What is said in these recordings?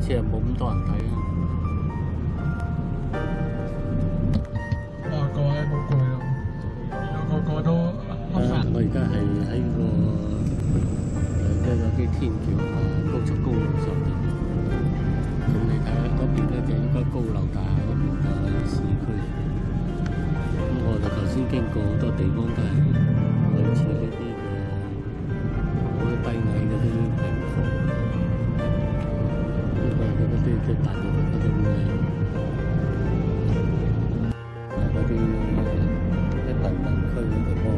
次冇咁多人睇啊。 哇！各位好攰啊，個個都我而家係喺即係有啲天橋高速公路上邊。咁你睇下嗰邊咧就應該高樓大廈嗰邊就係市區。咁我哋頭先經過好多地方都係類似呢啲嘅好低矮嗰啲平房，呢個係嗰啲即係大部分嗰種嘅嗰啲貧民區嘅地方。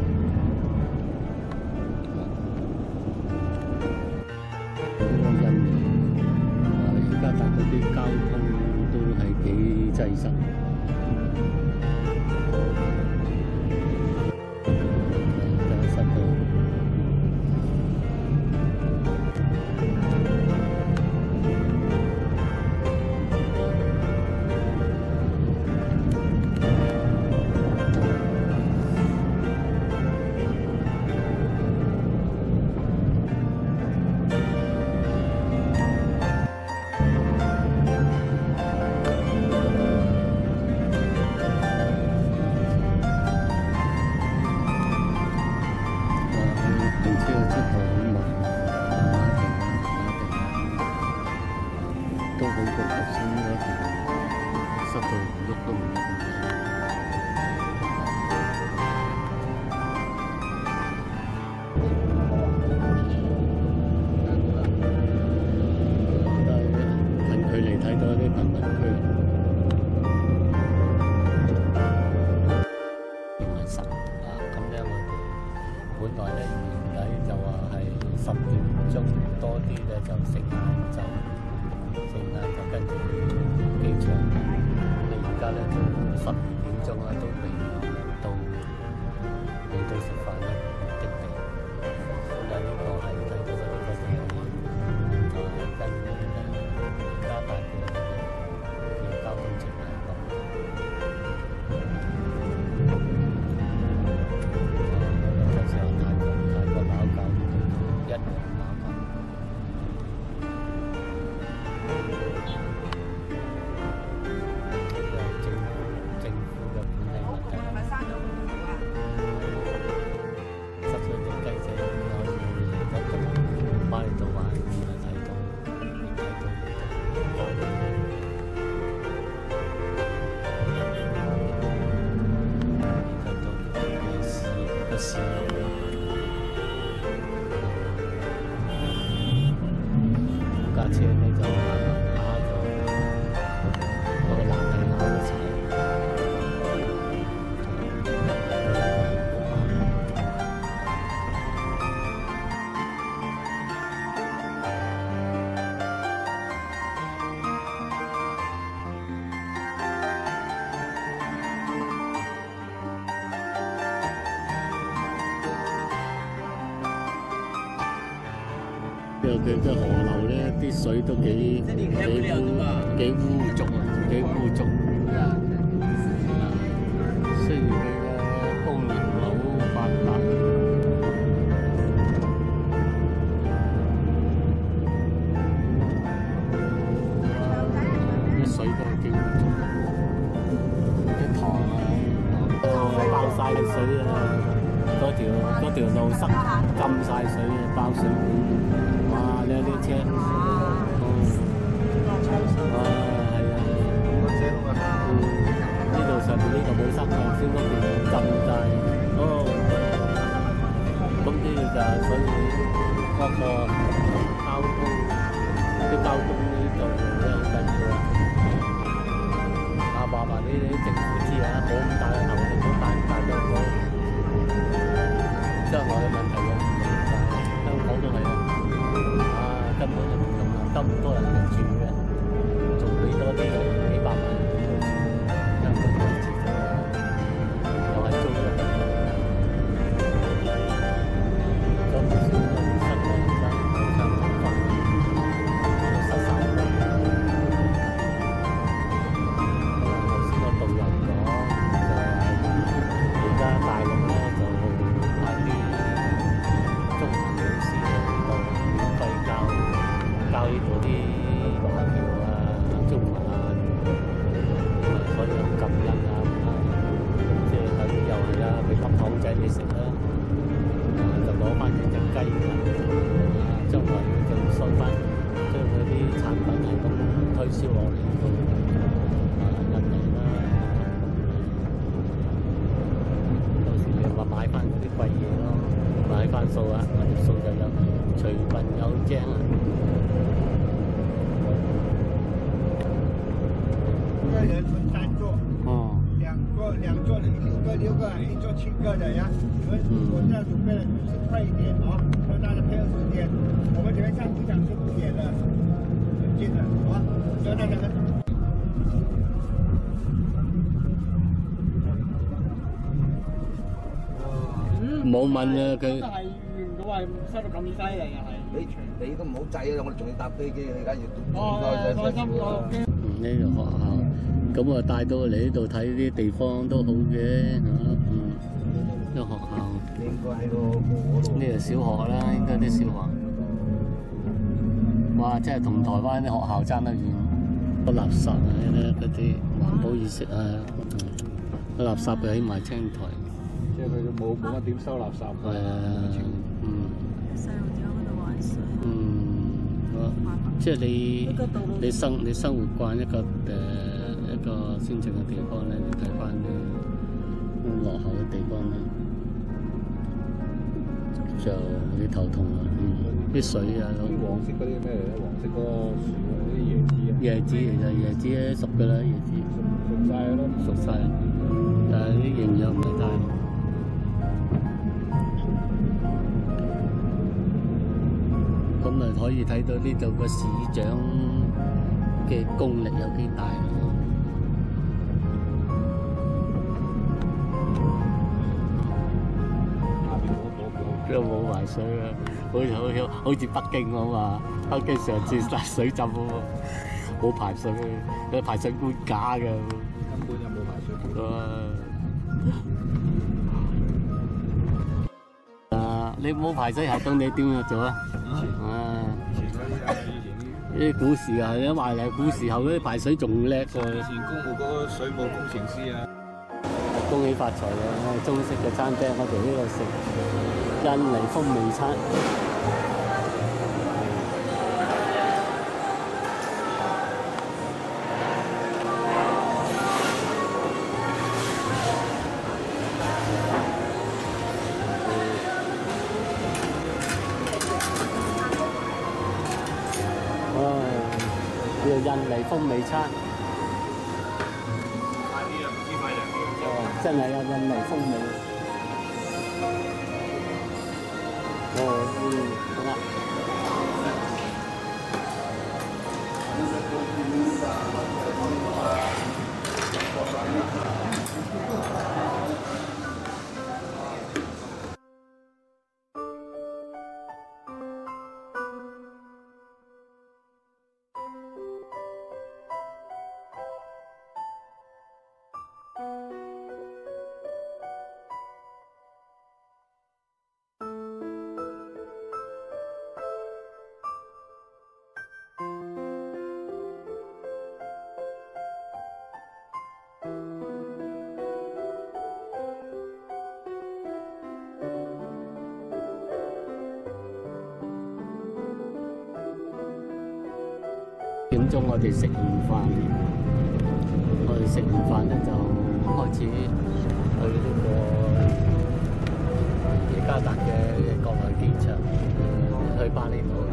但嗰啲交通都係幾擠塞，塞到。都好過頭先嗰條塞到喐都唔喐咁滯。近距離睇到啲貧民區，因為塞啊，咁咧我哋本來咧年底就話係10點鐘多啲咧就食晏晝。剩晏就跟住去機場，你而家咧就12點鐘啦，都未到食飯啦，目的地。咁啊，呢個係睇到呢個就係跟加大嘅交通情況。有時候太過飽搞一樣麻煩。政府嘅管理問題，濕碎隻雞仔可以一個巴厘島玩，睇到個市架車咧就尤其即係河流咧，啲水都幾污濁啊，幾污濁。雖然佢嘅工業唔係好發達，啲水都係幾污濁，啲塘啊都爆晒水啊！嗰條路塞浸晒水，爆水管。哇！呢啲車，哇係啊，呢度上面呢度冇塞啊，先嗰邊浸晒，咁呢就所以嗰個交通呢度咧好緊要啊！話呢啲政府知啊，冇咁大嘅頭嚟，冇大都好，將來嘅問題我唔明白，香港都係啊。根本就唔用啊，咁多人入住嘅，仲俾多啲幾百萬人入住，又咁多錢，又係租嘅，咁唔少人失業而家想辦法，都失晒啦。頭先個導遊講就係而家大陸咧就派啲中文老師嚟到免費教呢度啲華僑啊。 計翻數啊，我條數就有隨份有正啊。 一个人分3座， 哦， 两座的6个，一座7个的呀。我这样准备了，你们是快一点哦，让大家配合时间。我们前面上机场是5点的，很近的，好吧？希望大家冇問啊佢。 真係預唔到係塞到咁犀利啊！係你都唔好制啊！我哋仲要搭飛機，你而家要放心我機。 呢個學校，咁啊帶到嚟呢度睇啲地方都好嘅嚇。呢個學校應該喺嗰度。 呢個小學啦，應該啲小學。哇！真係同台灣啲學校爭得遠。個垃圾啊，嗰啲環保意識啊，個垃圾就起埋青台。 即係佢都冇乜點收垃圾。 係啊， 細路仔喺度玩水。 即係你生活慣一個先進嘅地方咧，你睇翻啲落後嘅地方咧，就有啲頭痛啦。啲水啊， 啲黃色嗰啲咩嚟咧？黃色嗰個樹嗰啲椰子啊。 椰子其實椰子咧熟㗎啦，椰子熟晒咯， 熟晒，但係啲營養唔係太好。咁咪可以睇到呢度個市長嘅功力有幾大咯。都冇埋水啊！好似北京咁嘛，北京上次大水浸喎，冇排水，有排水管假嘅。 根本就冇排水管。 你冇排水系統，你點樣做啊？啲古時啊，一話嚟古時候嗰啲排水仲叻喎。 以前公務嗰個水務工程師啊。 恭喜發財嘅中式嘅餐廳，我哋呢度食印尼風味餐。叫印尼風味餐。真係有印尼風味。好啦。點鐘我哋食完飯，咧就開始去呢個耶加達嘅國內機場，去巴厘島。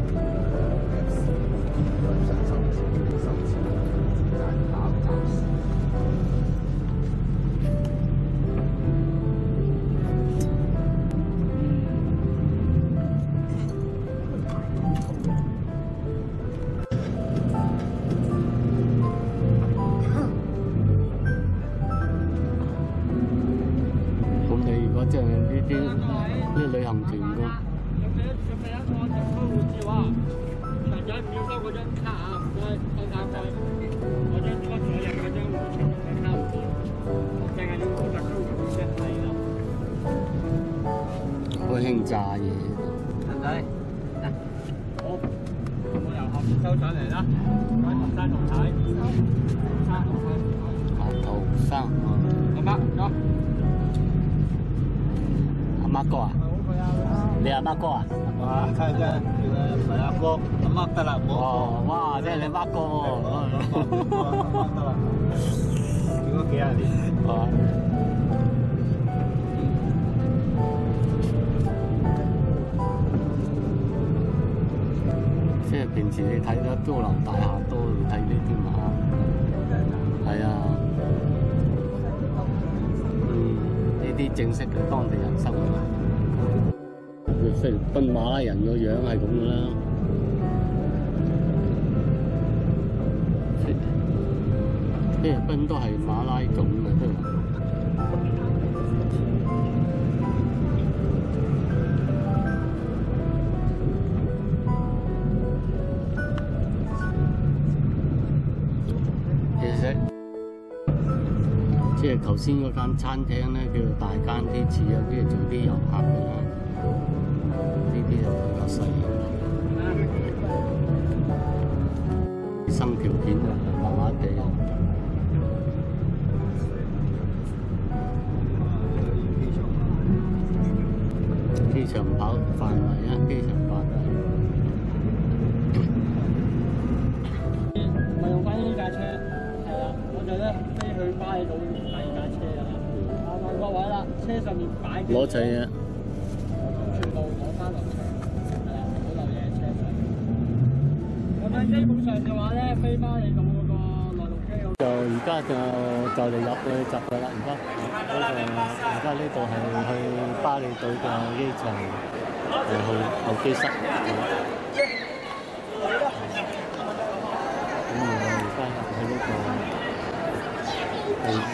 即係呢啲旅行團咁。準備一個直收護照啊！長仔唔要收嗰張卡啊！唔該，收曬佢。嗰張拖咗入嗰張護照嘅卡唔要，淨係要嗰張護照係啦。好興炸嘢。長仔，好，我由後面收上嚟啦。揾頭山同睇。頭山啊！阿媽，走。阿媽哥啊？你阿媽哥啊？ 哇，睇真，唔係阿哥，阿媽得啦， 哦，哇，即係你媽哥喎。 得啦，如果幾廿年。 平時你睇得高樓大廈多，你睇呢啲馬，係啊，呢啲正式嘅當地人生活。菲律賓馬拉人個樣係咁噶啦，菲律賓都係馬拉種嘅都係。即係頭先嗰間餐廳咧，叫做大間啲似有啲係做啲遊客嘅啦，呢啲就比較細嘅。衛生條件麻麻地，機場跑範圍啊，機場範圍。 我用翻呢架車，係啦，我就咧飛去巴厘島第二架車㗎啦。問個位啦，車上面擺攞齊啊！ 全部攞翻落車，係啦，冇漏嘢車上。咁樣基本上嘅話咧，飛巴厘島嗰個內陸機就而家就嚟入去閘㗎啦，而家呢度係去巴厘島嘅機場候機室。咁我而家喺呢個係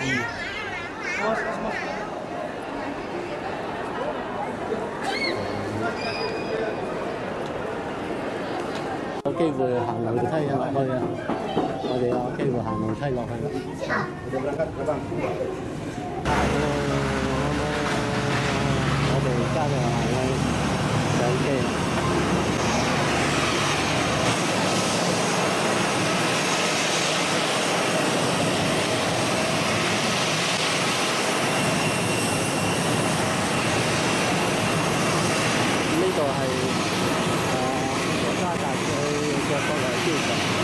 有機會行樓梯落去啊！我哋有機會行樓梯落去啦。我哋而家就行去上機啦。呢度係加達嘅國內機場。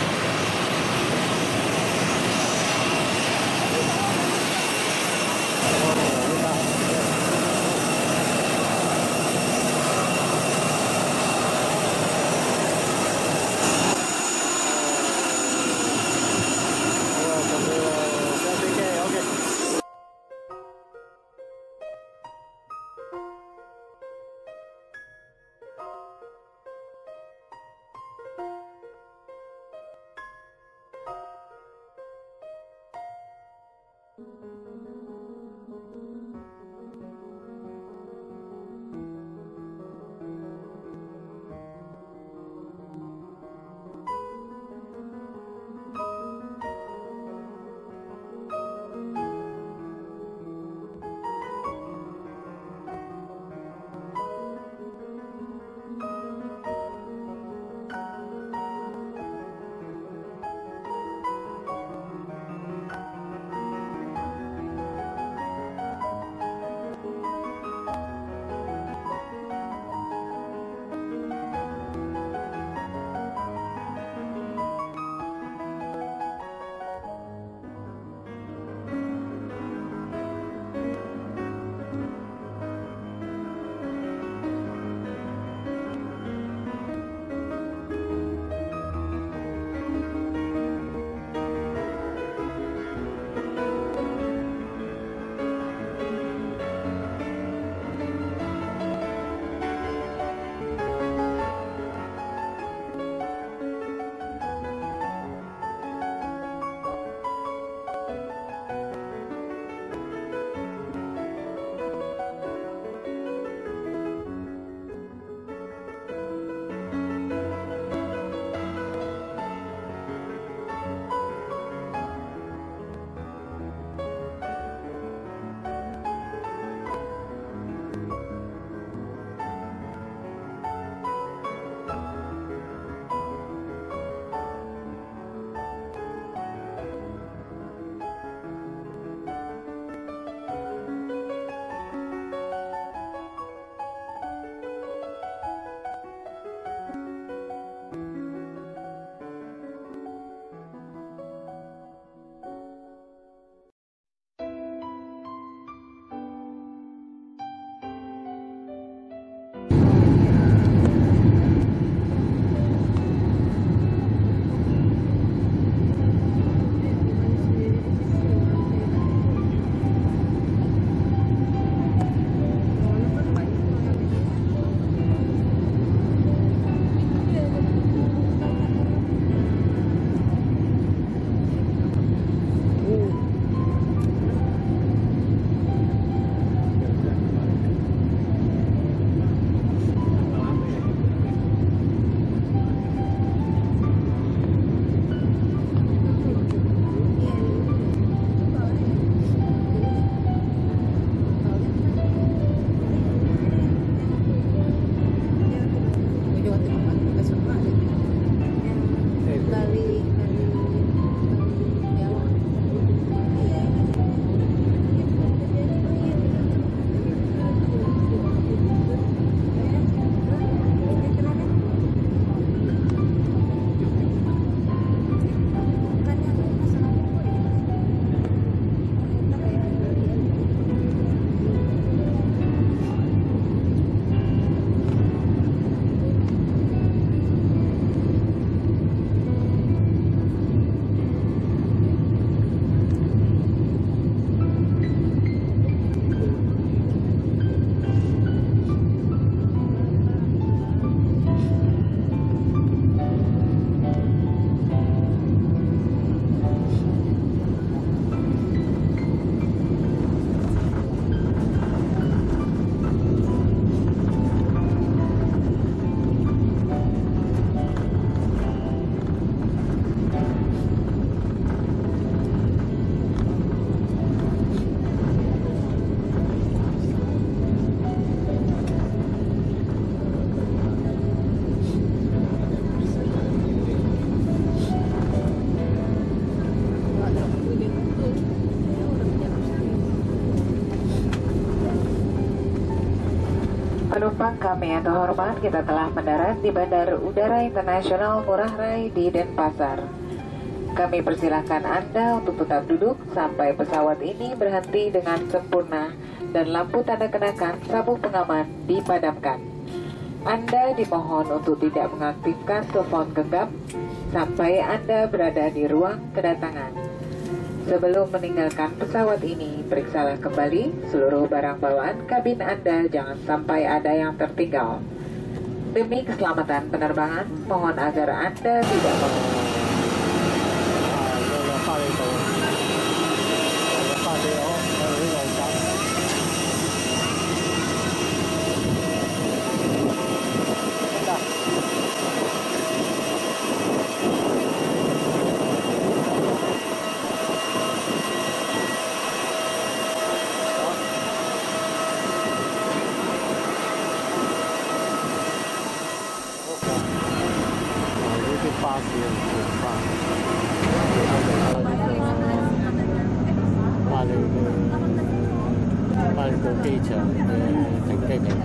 penumpang kami yang terhormat, kita telah mendarat di Bandara Udara Internasional Ngurah Rai di Denpasar. Kami persilahkan Anda untuk tetap duduk sampai pesawat ini berhenti dengan sempurna dan lampu tanda kenakan sabuk pengaman dipadamkan. Anda dimohon untuk tidak mengaktifkan telepon genggam sampai Anda berada di ruang kedatangan. Sebelum meninggalkan pesawat ini, periksalah kembali seluruh barang bawaan kabin Anda, jangan sampai ada yang tertinggal. Demi keselamatan penerbangan, mohon agar Anda tidak 翻到機場嘅停機坪。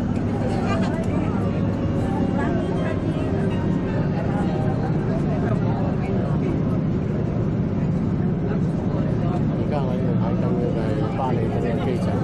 而家我呢度睇緊嘅就係巴黎嘅機場。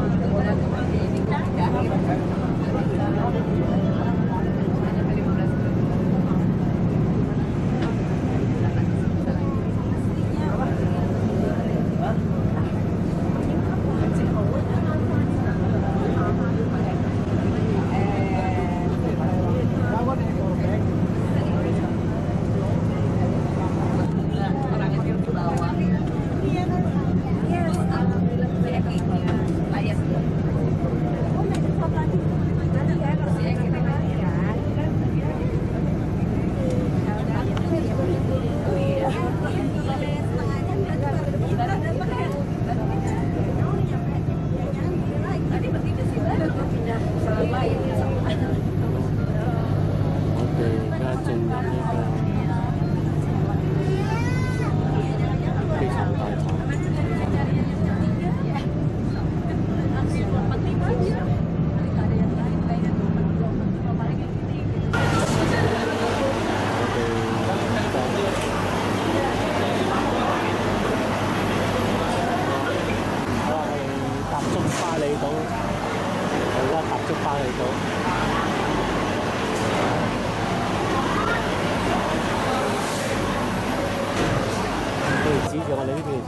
指住我哋呢邊，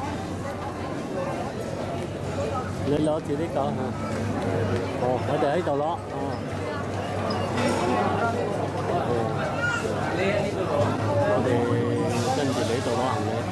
你攞住呢個嚇。哦，我哋喺度攞。哦。我哋跟住你度攞行李。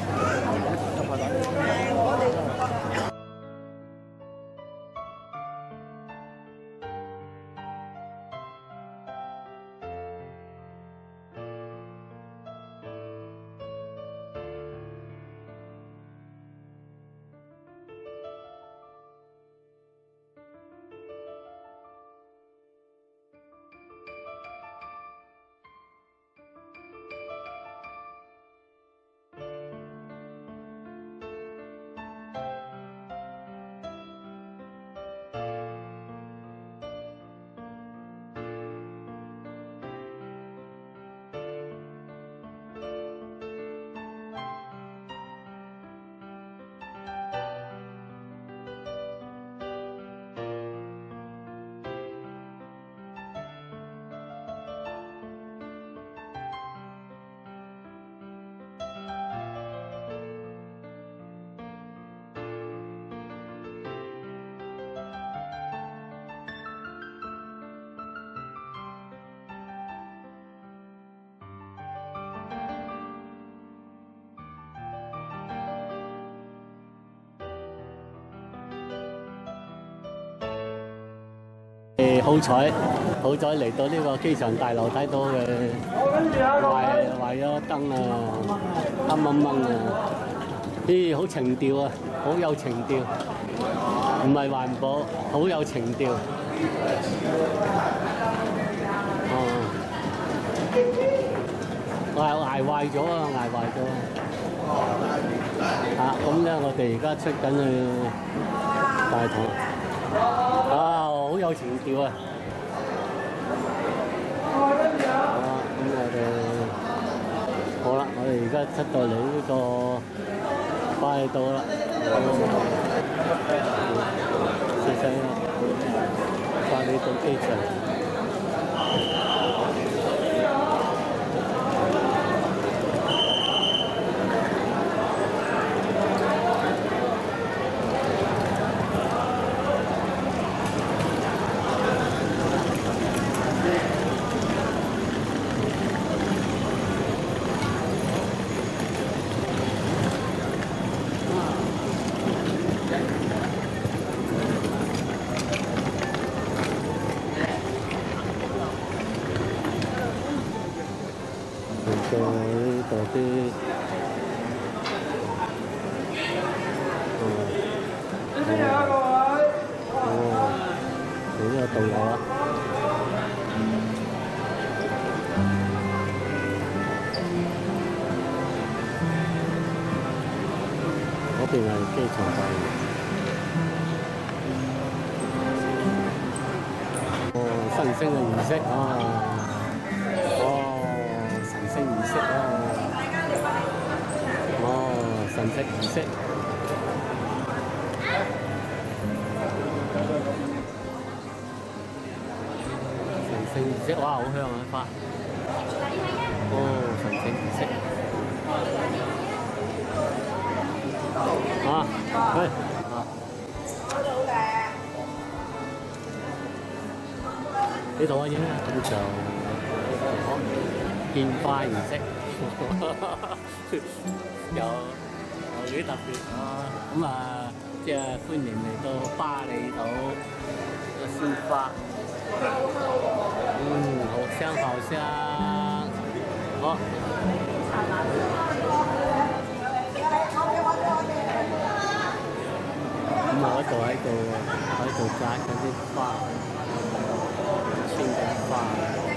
好彩嚟到呢個機場大樓睇到嘅壞咗燈啊，黑掹掹啊！咦，好情調啊，好有情調，唔係環保，好有情調。哦，捱壞咗啊，捱壞咗啊！咁咧，我哋而家出緊去大堂。啊，好有情調啊！ 家出到嚟呢個巴厘島啦，試睇下巴厘島機場。呢度啲呢個導遊啊，嗰邊係機場站。神聖嘅儀式啊！儀式啊！神職儀式，神聖儀式，哇，好香啊花！神聖儀式，去呢度嘅嘢咁就獻花儀式。有幾特別咁啊！即係歡迎嚟到巴厘島嘅鮮花，好香好香，好。咁我喺度摘嗰啲花，清緊花。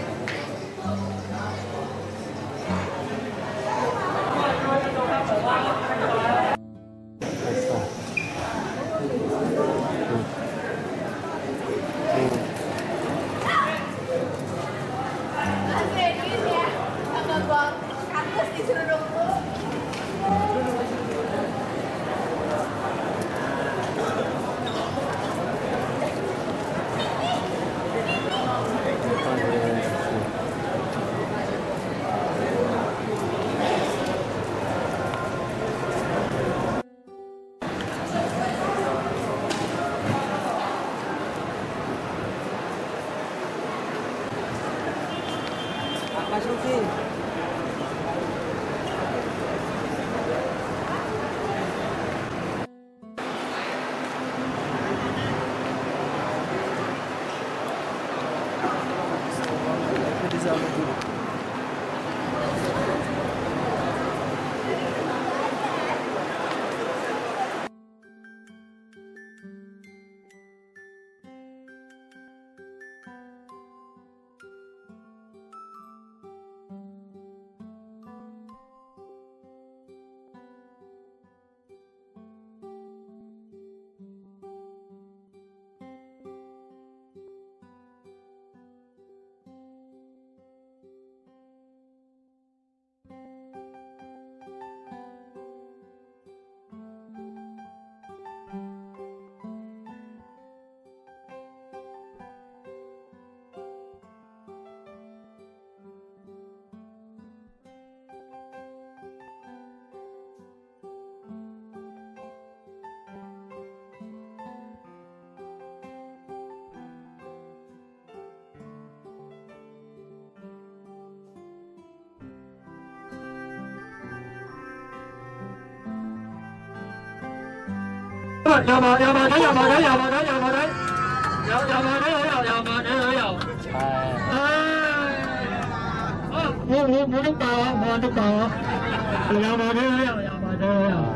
油麻地，油麻地，油麻地，油麻地，油麻地，油麻地旅遊，油麻地旅遊。冇得教啊，冇得教啊！油麻地旅遊，油麻地旅遊。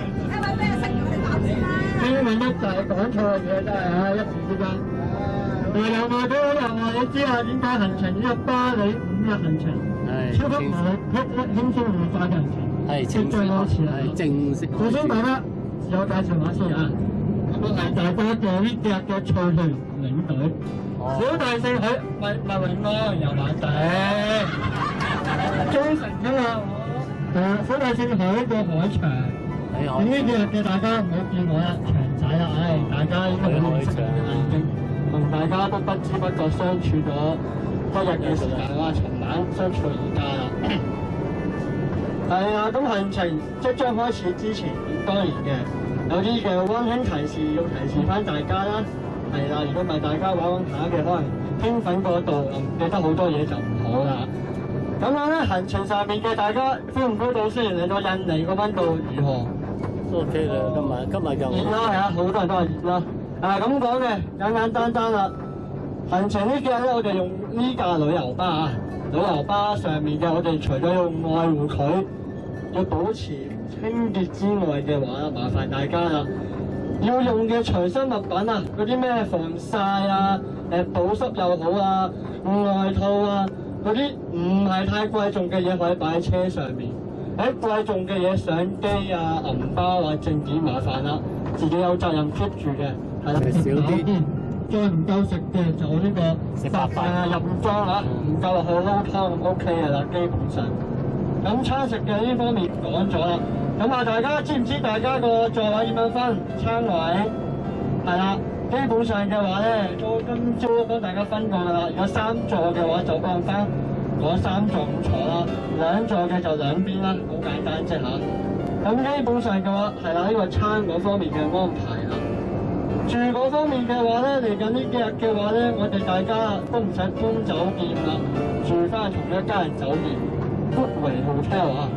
英文一就係講錯嘢，真係啊！一時之間。油麻地旅遊啊，你知啊？點解行程呢個巴黎5日行程？超級輕鬆愉快嘅行程。係正式，係正式。首先大家自我介紹下先啊！我係大家嘅呢隻嘅賽隊領隊，小弟姓許，麥永安，油麻地，忠誠㗎嘛我。 小弟聖海個海場。呢幾日嘅大家唔好見我啦，長仔啦，大家應該好認識嘅啦已經，同大家都不知不覺相處咗一日嘅時間啦，尋晚相處到而家啦。係啊，咁行程即將開始之前，當然嘅有啲嘅溫馨提示要提示翻大家啦。係啦，如果唔係大家玩下嘅，可能興奮過度，唔記得好多嘢就唔好啦。咁樣咧，行程上面嘅大家 feel 唔 feel 到？雖然嚟到印尼個溫度如何？ 都 OK 啦，今日就熱啦，係啊，好多人都係熱啦。咁講嘅簡單啦。行程呢幾日咧，我哋用呢架旅遊巴啊，旅遊巴上面嘅我哋除咗要愛護佢，要保持清潔之外嘅話，麻煩大家啦，要用嘅隨身物品啊，嗰啲咩防曬啊、保濕又好啊、外套啊，嗰啲唔係太貴重嘅嘢可以擺喺車上面。貴重嘅嘢，相機啊、銀包啊、證件，麻煩啦，自己有責任 keep 住嘅，係啦，少啲。再唔夠食嘅就呢個食白飯啊、入裝啊，唔夠落去撈湯咁 OK 嘅啦，基本上。咁餐食嘅呢方面講咗啦，咁啊大家知唔知大家個座位點樣分？餐位係啦，基本上嘅話咧，都今朝幫大家分過㗎啦。如果3座嘅話，就按翻嗰3座唔坐啦，2座嘅就兩邊啦，好簡單啫嚇。咁基本上嘅話係啦，呢個餐嗰方面嘅安排啦。住嗰方面嘅話咧，嚟緊呢幾日嘅話咧，我哋大家都唔使搬酒店啦，住翻同一家人酒店 Goodway Hotel 啊。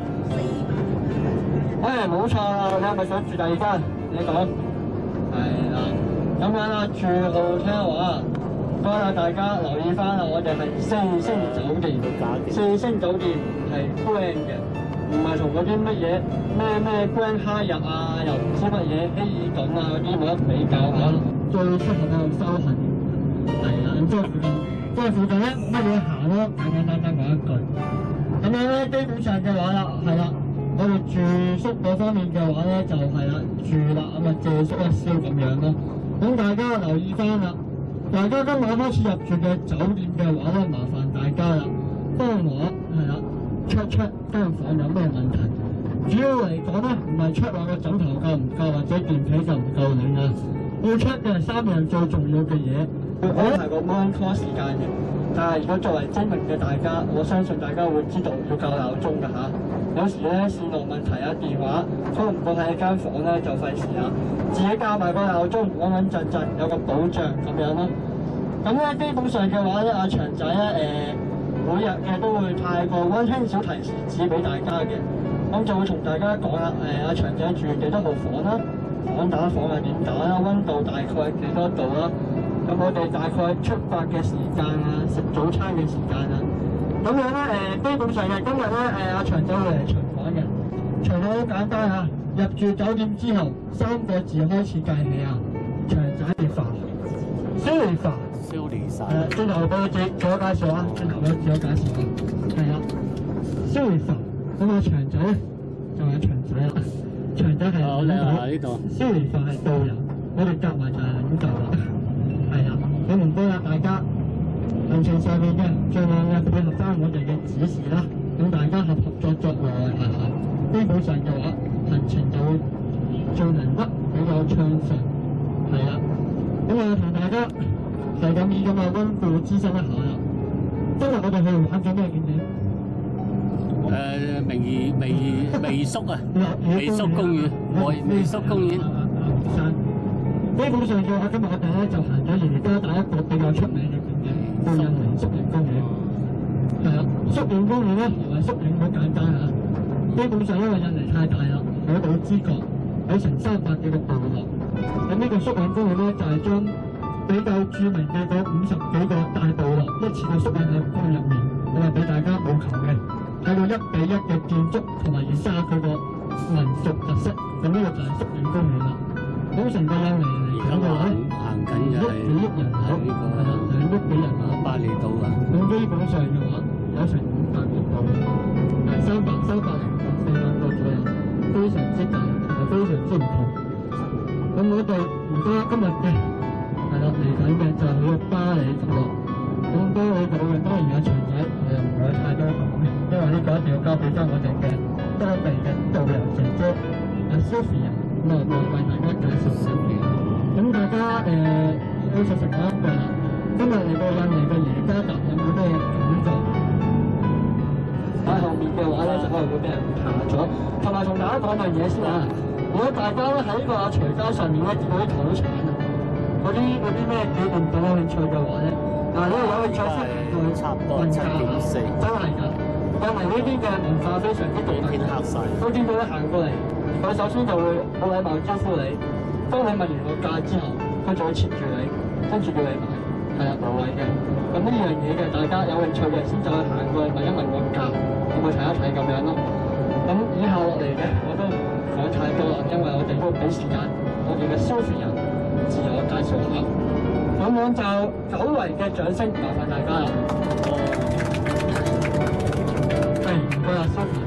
冇錯啦，你係咪想住第2間？你講係啦，咁樣啦，住 hotel 啊。唔該啦，大家留意翻啦，我哋係4星酒店，4星酒店係 Grand 嘅，唔係同嗰啲乜嘢咩 Grand Hyatt 啊，又唔知乜嘢希爾頓啊嗰啲冇得比較下。最適合喺度修行，係啦，即係附近咧乜嘢行咯，簡單講一句。咁樣咧，基本上嘅話啦，係啦，我哋住宿嗰方面嘅話咧，就係啦，住啦咁啊，借宿一宵咁樣咯。咁大家留意翻啦。大家今晚開始入住嘅酒店嘅話咧，麻煩大家啦，幫我係啦 check 間房有咩問題。主要嚟講咧，唔係 check 話個枕頭夠唔夠或者電被夠唔夠暖啊，要 check 嘅係3樣最重要嘅嘢。我咧係個 mon call 時間嘅，但係如果作為精明嘅大家，我相信大家會知道要校鬧鐘㗎嚇。有時咧線路問題啊，電話通唔到喺間房咧就費事啦，自己校埋個鬧鐘，穩陣，有個保障咁樣咯。咁咧基本上嘅話咧，阿長仔咧每日嘅都會派個溫馨小提示紙俾大家嘅，咁就會同大家講啦。阿長仔住幾多號房啦，房打房係點打啦，溫度大概幾多度啦，咁我哋大概出發嘅時間啊，食早餐嘅時間啊。咁樣咧基本上嘅今日咧阿長仔會嚟巡房嘅，巡房好簡單啊，入住酒店之後3個字開始計起啊，長仔嘅飯，燒嚟飯。 燒離晒。 轉頭俾我自我介紹啊，轉頭俾我自我介紹啊，係啦，燒嚟飯。咁啊長仔咧就係長仔啦，長仔係領導，燒嚟飯係導遊，我哋夾埋就係領導啦，係啦，咁唔該啦大家。行程上面嘅盡量嘅配合翻我哋嘅指示啦，咁大家合作和諧，基本上嘅話行程就會進行得比較暢順，係啦。咁我同大家係咁以咁嘅溫故知新一下啦。今日我哋去玩咗咩景點？ 微宿啊，微宿公園，微宿公園。 基本上嘅話，今日我哋咧就行咗而家第一個比較出名嘅景點，叫印尼宿影公園。係啦，宿影公園咧同埋宿影好簡單嚇。基本上因為印尼太大啦，海島之角有成300幾個部落。咁呢個宿影公園咧就係將比較著名嘅嗰50幾個大部落一次過宿影喺公園入面，咁啊俾大家冇求嘅睇到1比1嘅建築同埋以沙佢個民族特色。咁呢個就係宿影公園啦。咁成個印尼嚟講嘅話， 行緊嘅係 2億人口，係啦，2億幾人口， 巴厘島啊。咁基本上嘅話，有成500個部落，300零4萬個左右，非常之大，係非常之唔同。咁我哋而家今日嘅係啦嚟緊嘅就係去巴厘部落。咁巴厘島嘅當然有長仔，唔會太多講嘅，因為呢個一定要交俾翻我哋嘅當地嘅導遊姐姐Sophia 咁啊，為大家介紹 Sophia。咁大家老實講一句啦，今日嚟到印尼嘅耶加達有冇咩感覺？喺後面嘅話咧，就可能會俾人爬咗。同埋同大家講樣嘢先啊！如果大家咧喺個隨街上面咧見到啲土產啊，嗰啲咩紀念品有興趣嘅話咧，嗱呢個有興趣先會差唔多7.4， 真係㗎。印尼呢邊嘅文化非常之獨特， 片黑晒。 都見到你行過嚟，佢首先就會好禮貌招呼你。當你問完個價之後，佢就會纏住你，跟住叫你買，係啊，無謂嘅。咁呢樣嘢嘅，大家有興趣嘅先就去行過去問一問個價，會唔會睇一睇咁樣咯？咁以下落嚟嘅我都唔講太多啦，因為我哋都俾時間我哋嘅 Sophia 自我介紹下。咁樣就久違嘅掌聲，麻煩大家啦。係，唔該啊 ，Sophia。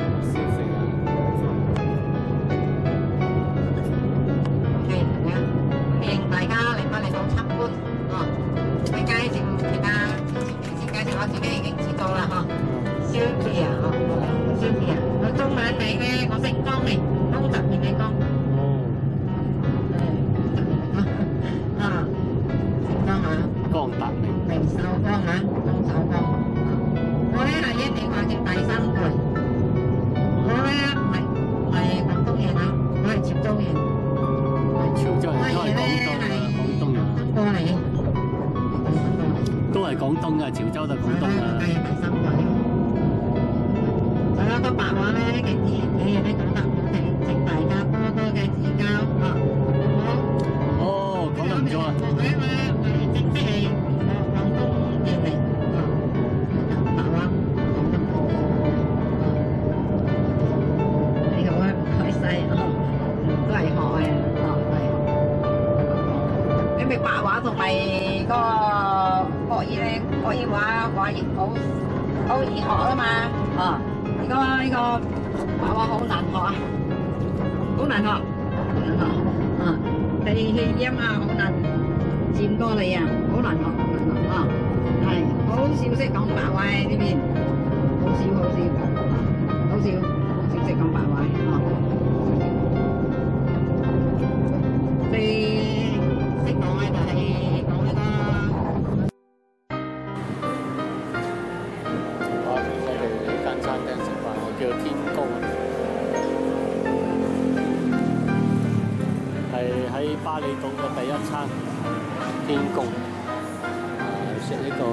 廣東啊，潮州就廣東啊。 所有個白話咧嘅字你亦都講得好聽，請大家多多嘅指教啊，好唔好？ 哦，講得唔錯啊。 因為正式係廣東嘅嚟啊，白話講得唔好。你好啊，唔該晒哦，都係學嘅哦，係。你咪白話同埋個。國語咧，國語話好易學啊嘛，呢個白話好難學啊，好難學，地氣音啊好難轉過嚟啊，好難學啊，係好少識講白話呢邊，好少識講白話啊，你識講咧就係講呢個。 叫天宮，係喺巴厘島嘅第一餐天宮，食呢個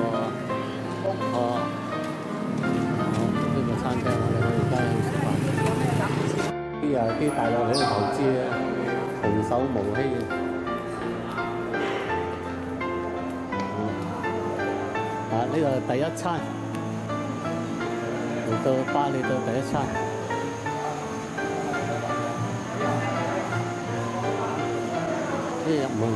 呢個餐廳，我哋而家去食飯。啲大陸喺度投資啊，童叟無欺啊！呢個第一餐。嚟到巴厘島第一餐，呢入門。